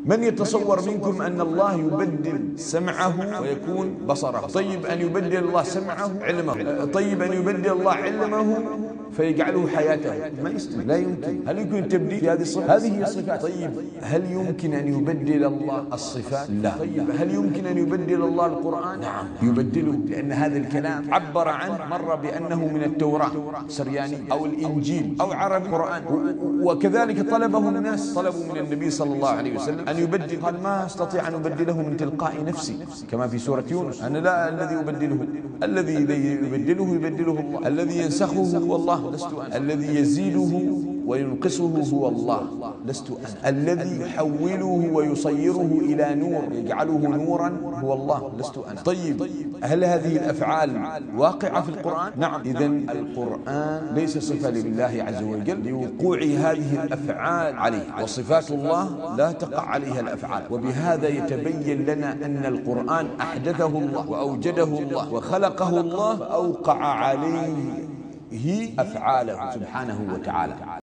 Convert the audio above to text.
من يتصور منكم أن الله يبدل سمعه ويكون بصره؟ طيب أن يبدل الله سمعه علمه، طيب أن يبدل الله علمه فيجعله حياته، ما يستطيع، لا يمكن. هل يمكن التبديل في هذه الصفات؟ هذه هي الصفات. طيب هل يمكن أن يبدل الله الصفات؟ لا. طيب هل يمكن أن يبدل الله القرآن؟ نعم يبدله، لأن هذا الكلام عبر عنه مرة بأنه من التوراة سرياني أو الإنجيل أو عربي قرآن، وكذلك طلبه الناس، طلبوا من النبي صلى الله عليه وسلم أن يبدل، قال ما أستطيع أن أبدله من تلقاء نفسي، كما في سورة يونس، أنا لا الذي أبدله، الذي يبدله الله، الذي ينسخه هو الله لست أنا، الذي يزيده وينقصه هو الله لست أنا، الذي يحوله ويصيره إلى نور يجعله نورا هو الله لست أنا. طيب هل هذه الأفعال واقعة في القرآن؟ نعم. إذن القرآن ليس صفة لله عز وجل لوقوع هذه الأفعال عليه، وصفات الله لا تقع عليها الأفعال، وبهذا يتبين لنا أن القرآن أحدثه الله وأوجده الله وخلقه الله فأوقع عليه أفعاله سبحانه وتعالى.